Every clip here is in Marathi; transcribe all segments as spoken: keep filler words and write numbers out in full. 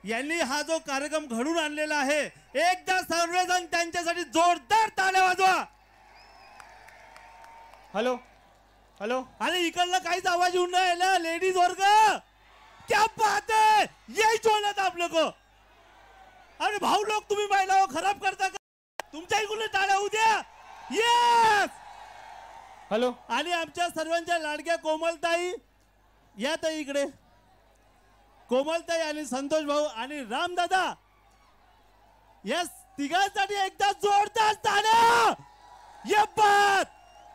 यांनी हा जो कार्यक्रम घडून आणलेला आहे, एकदा सर्वजण त्यांच्यासाठी जोरदार टाळ्या वाजवा. Hello hello. आणि इकडला काहीच आवाज येऊन नाही आला. लेडीज वर्ग क्या बात है, यही जोनत आप लोग. अरे भाऊ लोग तुम्ही महिलाओं खराब करता का? तुमच्या इकडून टाळ्या होऊ द्या. यस. हॅलो. आणि आमच्या सर्वांच्या लाडक्या कोमलताई या ताई इकडे. कोमलताई आणि संतोष भाऊ आणि रामदादा, यस तिघांसाठी एकदा जोरदार टाळ्या. ये बात.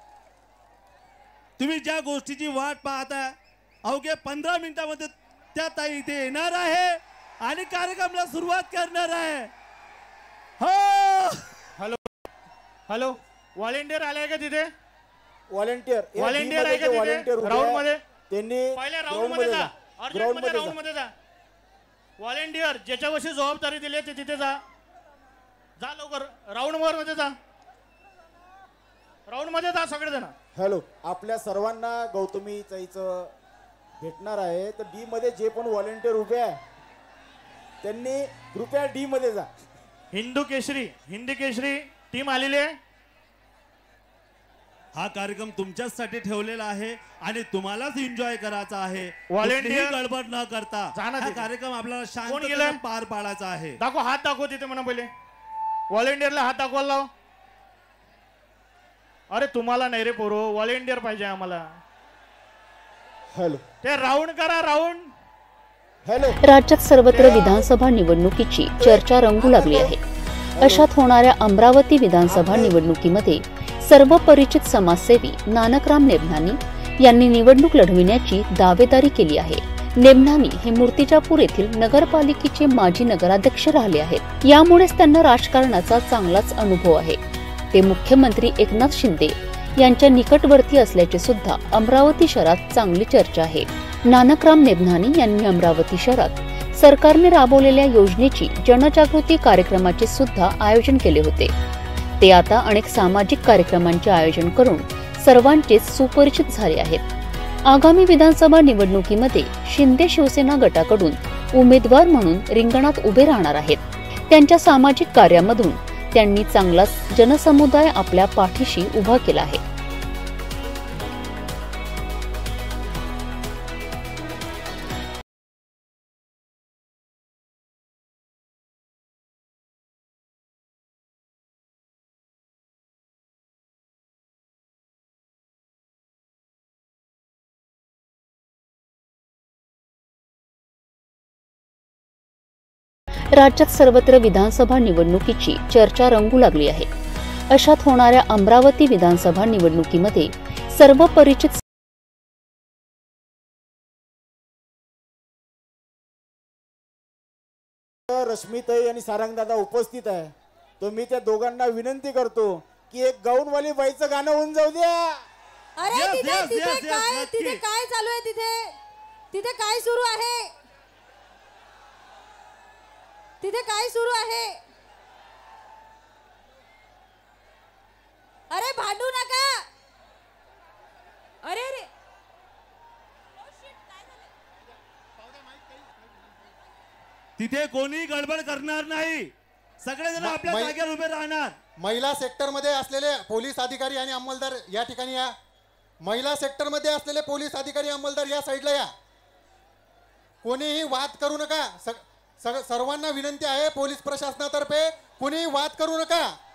तुम्ही ज्या गोष्टीची वाट पाहता, अवघ्या पंधरा मिनिटांमध्ये त्या ताई इथे येणार आहे आणि कार्यक्रमाला सुरुवात करणार आहे. हो. Hello hello. व्हॉलेंटियर आले का तिथे? व्हॉलेंटियर व्हॉलेंटियर आहे का तिथे? राऊंड मध्ये त्यांनी पहिले राऊंड मध्ये जा. अर्जंट मध्ये राऊंड मध्ये जा. व्हॉलेंटियर ज्याच्यावरची जबाबदारी दिली ते तिथे जा. जा लवकर. राऊंड वर मध्ये जा. राऊंड मध्ये जा सगळेजण. हॅलो. आपल्या सर्वांना गौतमी ताईचं भेटणार आहे, तर डी मध्ये जे पण व्हॉलेंटियर उभे आहे त्यांनी कृपया डी मध्ये जा. हिंदू केसरी हिंदी केसरी टीम आलेली आहे. हा कार्यक्रम तुमच्यासाठी ठेवलेला आहे आणि तुम्हालाच एन्जॉय करायचा आहे. व्हॉलेंटियर गडबड न करता हा कार्यक्रम आपल्याला शांतपणे पार पाडायचा आहे. दाखव हात दाखव तिथे म्हणा पहिले. व्हॉलेंटियरला हात दाखवायला लाव. अरे तुम्हाला नाही रे पोरो, व्हॉलेंटियर पाहिजे आम्हाला. हॅलो. ते राऊंड करा राऊंड. हॅलो. राज्यात सर्वत्र विधानसभा निवडणुकीची चर्चा रंगू लागली आहे. अशात होणाऱ्या अमरावती विधानसभा निवडणुकीमध्ये सर्व परिचित समाजसेवी नानकराम नेमनानी यांनी निवडणूक लढविण्याची दावेदारी केली आहे. नेमनानी हे मूर्तिजापूर येथील नगरपालिकेचे माजी नगराध्यक्ष राहिले आहेत. यामुळेच त्यांना राजकारणाचा चांगलाच अनुभव आहे. ते मुख्यमंत्री एकनाथ शिंदे यांच्या निकटवर्ती असल्याचे सुद्धा अमरावती शहरात चांगली चर्चा आहे. नानकराम नेमनानी यांनी अमरावती शहरात सरकारने राबवलेल्या योजनेची जनजागृती कार्यक्रमाचे सुद्धा आयोजन केले होते. ते आता अनेक सामाजिक कार्यक्रमांचे आयोजन करून सर्वांचेच सुपरिचित झाले आहेत. आगामी विधानसभा निवडणुकीमध्ये शिंदे शिवसेना गटाकडून उमेदवार म्हणून रिंगणात उभे राहणार आहेत. त्यांच्या सामाजिक कार्यामधून त्यांनी चांगलाच जनसमुदाय आपल्या पाठीशी उभा केला आहे. राज्यात सर्वत्र विधानसभा निवडणुकीची चर्चा रंगू लागली आहे. अशात होणाऱ्या अमरावती विधानसभा निवडणुकीमध्ये सर्व परिचित रश्मीताई आणि सारंगदादा उपस्थित आहे, तर मी त्या दोघांना विनंती करतो की एक गाऊनवाली बाईचं गाणं होऊन जाऊ द्या. अरे तिथे तिथे काय तिथे काय चालू आहे? तिथे तिथे काय सुरू आहे? तिथे काय सुरू आहे? अरे भांडू नका. अरे अरे तिथे कोणी गडबड करणार नाही. सगळेजण आपल्या जागेवर उभे राहणार. महिला सेक्टर मध्ये असलेले पोलीस अधिकारी आणि अंमलदार या ठिकाणी या. महिला सेक्टर मध्ये असलेले पोलीस अधिकारी अंमलदार या साईडला या. कोणीही वाद करू नका. सर्वांना विनंती आहे पोलीस प्रशासनातर्फे कोणीही वाद करू नका.